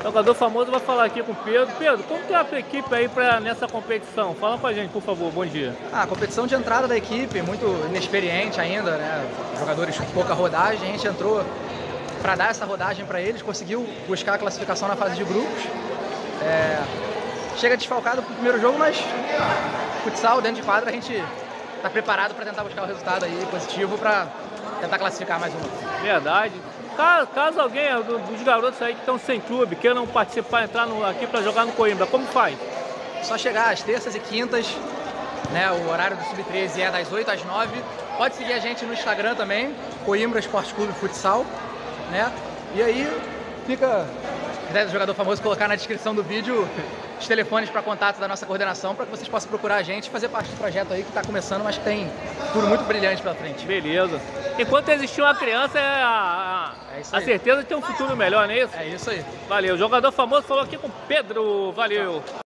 Jogador famoso vai falar aqui com o Pedro. Pedro, como que é a tua equipe aí nessa competição? Fala com a gente, por favor. Bom dia. A competição de entrada da equipe, muito inexperiente ainda, né? Jogadores com pouca rodagem. A gente entrou para dar essa rodagem para eles, conseguiu buscar a classificação na fase de grupos. Chega desfalcado pro primeiro jogo, mas futsal dentro de quadra a gente está preparado para tentar buscar o resultado aí positivo para tentar classificar mais uma. Verdade. Caso alguém dos garotos aí que estão sem clube, queiram participar, entrar aqui para jogar no Coimbra, como faz? Só chegar às terças e quintas, né? O horário do Sub-13 é das 8 às 9. Pode seguir a gente no Instagram também, Coimbra Esporte Clube Futsal, né? E aí fica, se quiser do jogador famoso, colocar na descrição do vídeo os telefones para contato da nossa coordenação, para que vocês possam procurar a gente e fazer parte do projeto aí que está começando, mas que tem tudo muito brilhante pela frente. Beleza. Enquanto existir uma criança, a certeza de ter um futuro melhor, não é isso? É isso aí. Valeu. O jogador famoso falou aqui com o Pedro. Valeu.